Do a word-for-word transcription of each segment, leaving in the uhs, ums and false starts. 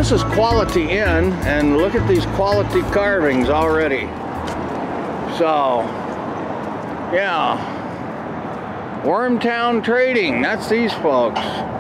this is Quality Inn, and look at these quality carvings already. So, yeah. Wormtown Trading, that's these folks.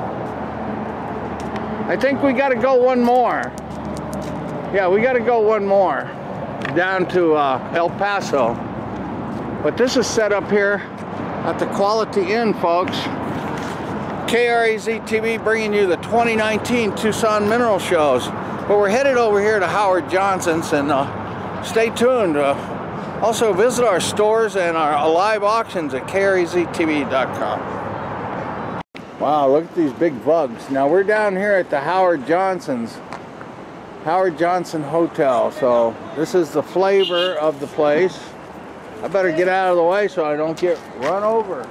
I think we got to go one more. Yeah, we got to go one more down to uh, El Paso. But this is set up here at the Quality Inn, folks. K R A Z T V bringing you the twenty nineteen Tucson Mineral Shows. But we're headed over here to Howard Johnson's, and uh, stay tuned. Uh, also visit our stores and our live auctions at K R A Z T V dot com. Wow, look at these big bugs. Now we're down here at the Howard Johnson's, Howard Johnson Hotel. So this is the flavor of the place. I better get out of the way so I don't get run over.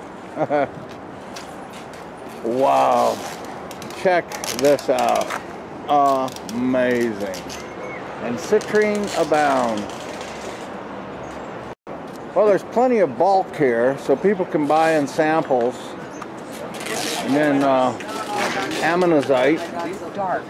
Wow, check this out. Amazing. And citrine abound. Well, there's plenty of bulk here, so people can buy in samples. And then uh, ammonite. Dark.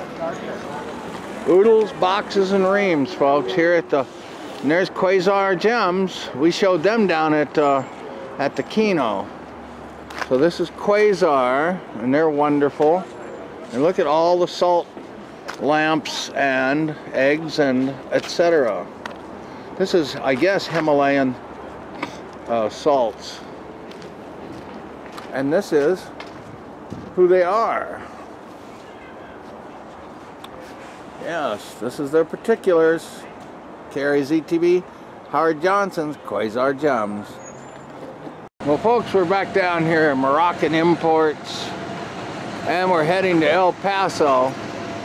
Oodles, boxes, and reams, folks, here at the... And there's Quasar Gems. We showed them down at, uh, at the Kino. So this is Quasar, and they're wonderful. And look at all the salt lamps and eggs and et cetera. This is, I guess, Himalayan uh, salts. And this is who they are. Yes, this is their particulars. K R A Z T V, Howard Johnson's Quasar Gems. Well, folks, we're back down here at Moroccan Imports, and we're heading to El Paso.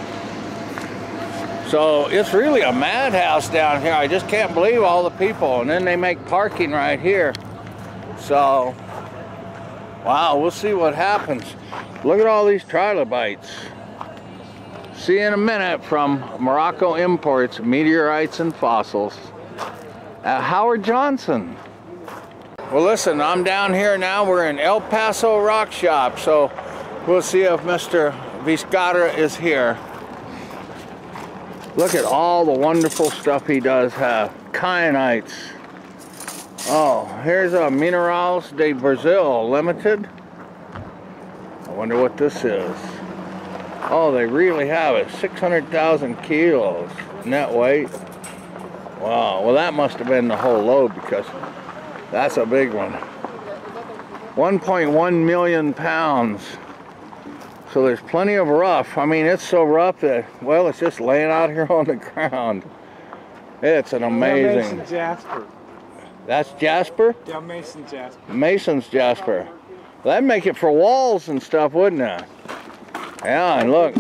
So it's really a madhouse down here. I just can't believe all the people. And then they make parking right here. So, wow, we'll see what happens. Look at all these trilobites. See you in a minute from Morocco Imports, Meteorites and Fossils at Howard Johnson. Well, listen, I'm down here now. We're in El Paso Rock Shop, so we'll see if Mister Vizcarra is here. Look at all the wonderful stuff he does have. Kyanites. Oh, here's a Minerals de Brazil Limited. I wonder what this is. Oh, they really have it. six hundred thousand kilos net weight. Wow, well that must have been the whole load, because that's a big one. one point one million pounds. So there's plenty of rough. I mean, it's so rough that, well, it's just laying out here on the ground. It's an amazing... Mason Jasper. That's Jasper? Yeah, Mason Jasper. Mason's Jasper. Well, that'd make it for walls and stuff, wouldn't it? Yeah, and look.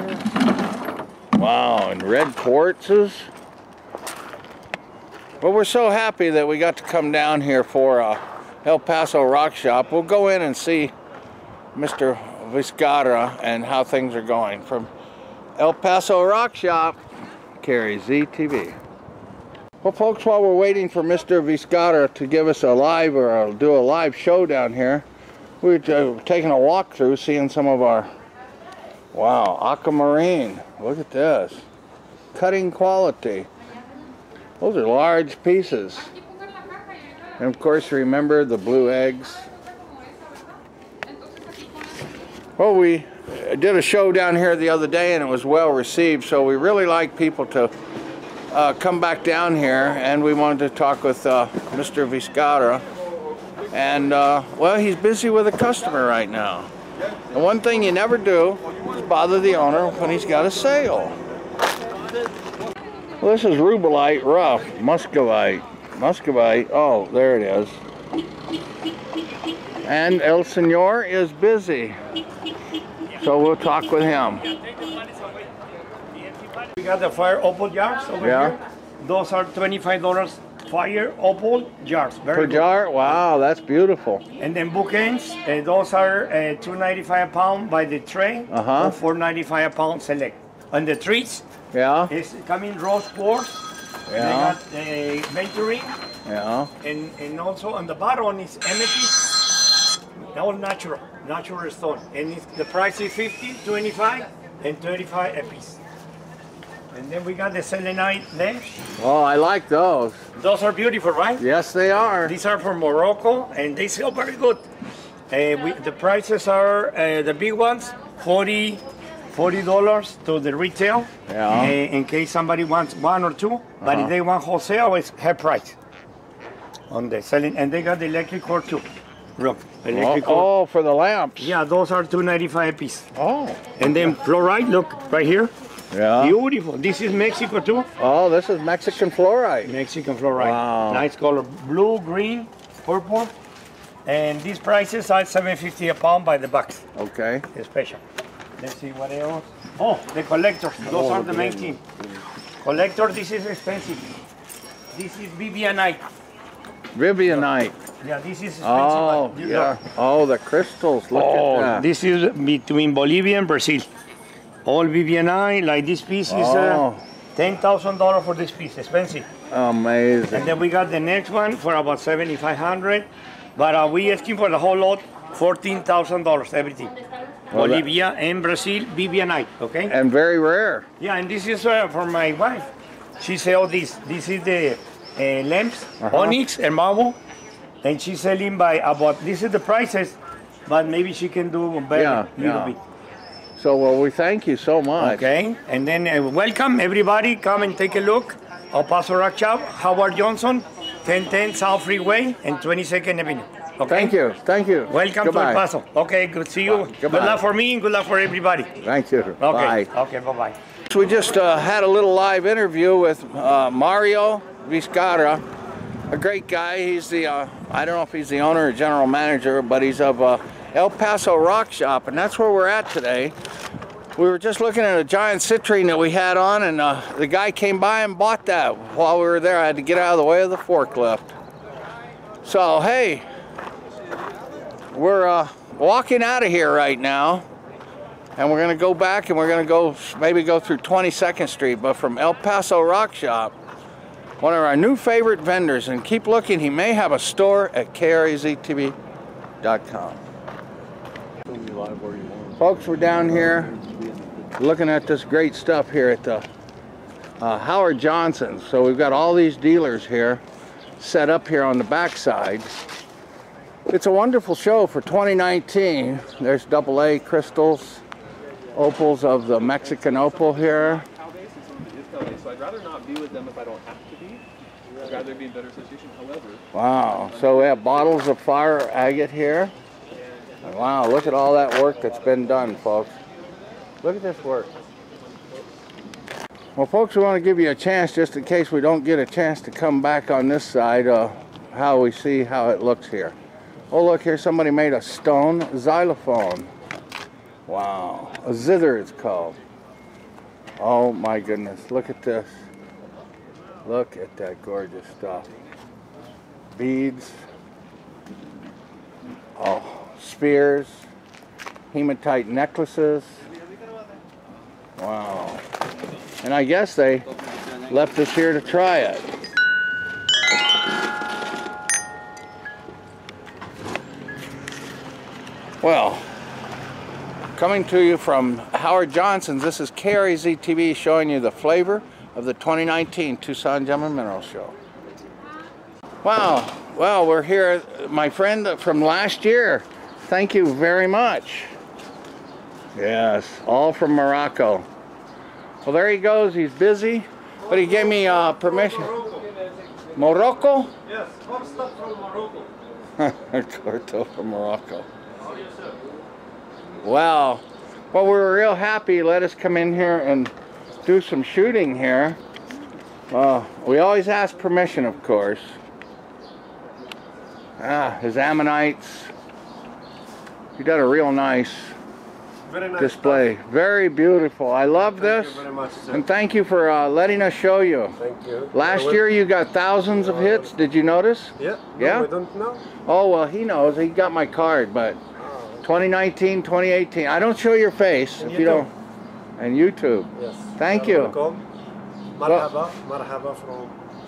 Wow, and red quartzes. Well, we're so happy that we got to come down here for uh, El Paso Rock Shop. We'll go in and see Mister Vizcarra and how things are going. From El Paso Rock Shop, K R A Z T V. Well, folks, while we're waiting for Mister Vizcarra to give us a live, or uh, do a live show down here, we're uh, taking a walk through, seeing some of our, wow, aquamarine. Look at this. Cutting quality. Those are large pieces. And of course, remember the blue eggs. Well, we did a show down here the other day and it was well received, so we really like people to uh, come back down here, and we wanted to talk with uh, Mister Vizcarra. And, uh, well, he's busy with a customer right now. And one thing you never do is bother the owner when he's got a sale. Well, this is rubellite rough, muscovite. Muscovite, oh, there it is. And El Senor is busy. So we'll talk with him. We got the fire opal jars over yeah. here. Those are twenty-five dollars fire opal jars. Very per good. jar? Wow, that's beautiful. And then bookends, uh, those are uh, two ninety-five a pound by the tray, uh-huh. or four ninety-five a pound select. And the treats, yeah, is coming rose quartz. Yeah. They got uh, venturing. Yeah. And and also on the bottom is amethyst. All natural, natural stone. And it's, the price is fifty, twenty-five, and thirty-five a piece. And then we got the selenite lamps. Oh, I like those. Those are beautiful, right? Yes, they are. These are from Morocco, and they sell very good. Uh, we, the prices are, uh, the big ones, forty dollars to the retail, Yeah. uh, in case somebody wants one or two. But Uh-huh. if they want wholesale, it's half price on the selling. And they got the electric cord too. Look, electric cord. Oh, oh, for the lamps. Yeah, those are two ninety-five a piece. Oh. And then fluoride, look, right here. Yeah. Beautiful. This is Mexico too. Oh, this is Mexican fluoride. Mexican fluoride. Wow. Nice color. Blue, green, purple. And these prices are seven fifty a pound by the box. Okay. Special. Let's see what else. Oh, the collectors. Those Oh, are the main good. thing. Collector, this is expensive. This is Vivianite. Vivianite. Yeah, this is expensive. Oh, but you yeah. look. Oh, the crystals. Look Oh, at that. this is between Bolivia and Brazil. All Vivianite, like this piece is Oh. uh, ten thousand dollars for this piece, expensive. Amazing. And then we got the next one for about seventy-five hundred, but uh, we asking for the whole lot fourteen thousand dollars, everything. Well, that- Bolivia and Brazil, Vivianite, okay? And very rare. Yeah, and this is uh, for my wife. She sells this. This is the uh, lamps, Uh-huh. onyx and marble, and she's selling by about, this is the prices, but maybe she can do better Yeah, a little yeah. bit. So, well, we thank you so much. Okay, and then uh, welcome everybody, come and take a look. El Paso Rock Shop, Howard Johnson, ten ten South Freeway and twenty-second Avenue. Okay? Thank you. Thank you. Welcome Goodbye. to El Paso. Okay, good to see you. Bye. Good Goodbye. luck for me and good luck for everybody. Thank you. Okay, Bye. okay, bye-bye. So we just uh, had a little live interview with uh, Mario Vizcarra, a great guy. He's the, uh, I don't know if he's the owner or general manager, but he's of uh, El Paso Rock Shop, and that's where we're at today. We were just looking at a giant citrine that we had on, and uh, the guy came by and bought that. While we were there, I had to get out of the way of the forklift. So, hey, we're uh, walking out of here right now. And we're going to go back and we're going to go maybe go through twenty-second Street, but from El Paso Rock Shop, one of our new favorite vendors. And keep looking, he may have a store at K R A Z T V dot com. Folks, we're down here looking at this great stuff here at the uh, Howard Johnson. So we've got all these dealers here set up here on the backside. It's a wonderful show for twenty nineteen. There's double A crystals. Opals of the Mexican opal here. So I'd rather not be with them if I don't have to be. I'd rather be in better situation. However, Wow. So we have bottles of fire agate here. And wow, look at all that work that's been done, folks. Look at this work. Well, folks, we want to give you a chance, just in case we don't get a chance to come back on this side, uh, how we see how it looks here. Oh, look here, somebody made a stone xylophone. Wow, a zither it's called. Oh my goodness, look at this. Look at that gorgeous stuff. Beads. Oh, spears. Hematite necklaces. Wow. And I guess they left us here to try it. Well, coming to you from Howard Johnson's, this is K R A Z T V showing you the flavor of the twenty nineteen Tucson Gem and Mineral Show. Wow, well, we're here, my friend from last year. Thank you very much. Yes, all from Morocco. Well, there he goes, he's busy, but he gave me uh, permission. Morocco? Yes, hot stuff from Morocco. Corto from Morocco. Wow. Well, we were real happy. Let us come in here and do some shooting here. Uh, we always ask permission, of course. Ah, his ammonites. He did a real nice Very nice display. Very beautiful. I love Thank this. you very much, sir. And thank you for uh, letting us show you. Thank you. Last I will- year you got thousands of hits. Did you notice? Yeah. Yeah? No, I don't know. Oh, well, he knows. He got my card, but Oh, twenty nineteen, twenty eighteen. I don't show your face And if you YouTube. don't. And YouTube. yes. Thank You're you. Welcome. Marhaba, marhaba from.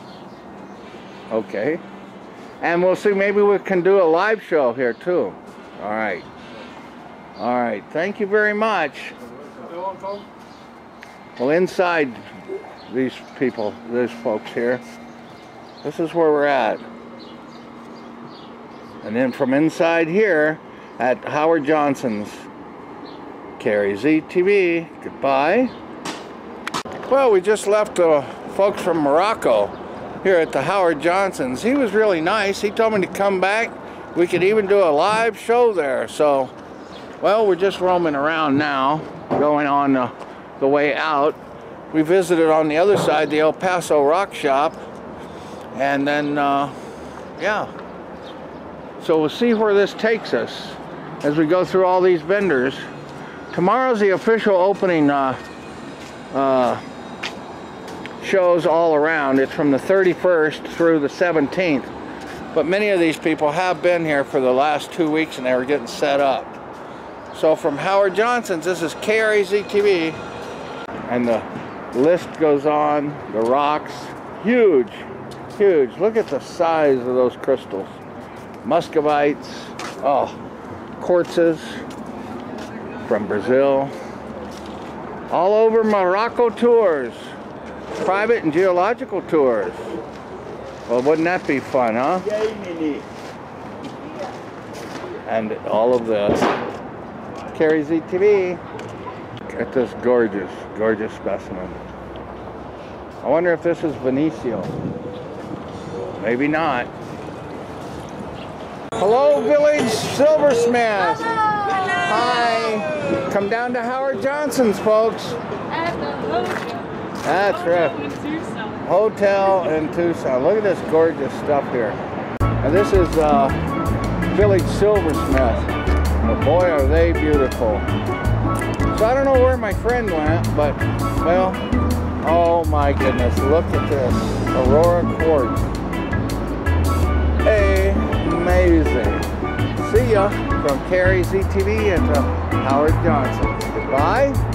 Okay. And we'll see, maybe we can do a live show here too. All right. All right. Thank you very much. You're welcome. Well, inside these people, these folks here, this is where we're at. And then from inside here at Howard Johnson's, K R A Z T V, goodbye. Well, we just left the folks from Morocco here at the Howard Johnson's. He was really nice. He told me to come back. We could even do a live show there. So, well, we're just roaming around now, going on the, the way out. We visited on the other side the El Paso Rock Shop. And then, uh, yeah. So we'll see where this takes us as we go through all these vendors. Tomorrow's the official opening uh, uh, shows all around. It's from the thirty-first through the seventeenth. But many of these people have been here for the last two weeks and they were getting set up. So from Howard Johnson's, this is K R A Z T V. And the list goes on. The rocks, huge, huge. Look at the size of those crystals. Muscovites, oh, quartzes from Brazil. All over Morocco tours. Private and geological tours. Well, wouldn't that be fun, huh? And all of this. K R A Z T V. At this gorgeous, gorgeous specimen. I wonder if this is Venecio. Maybe not. Hello, Village Silversmith. Hi. Come down to Howard Johnson's, folks. At the hotel. That's right. In Tucson. Hotel in Tucson. Look at this gorgeous stuff here. And this is uh, Village Silversmith. Oh, boy, are they beautiful. So I don't know where my friend went, but, well, oh my goodness, look at this. Aurora quartz. Amazing. See ya from K R A Z T V and uh, Howard Johnson. Goodbye.